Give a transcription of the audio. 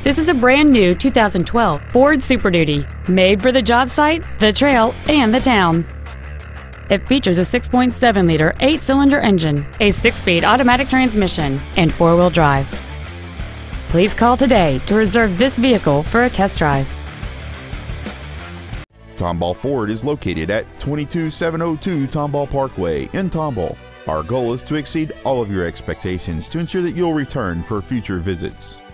This is a brand new 2012 Ford Super Duty, made for the job site, the trail, and the town. It features a 6.7-liter 8-cylinder engine, a 6-speed automatic transmission, and 4-wheel drive. Please call today to reserve this vehicle for a test drive. Tomball Ford is located at 22702 Tomball Parkway in Tomball. Our goal is to exceed all of your expectations to ensure that you'll return for future visits.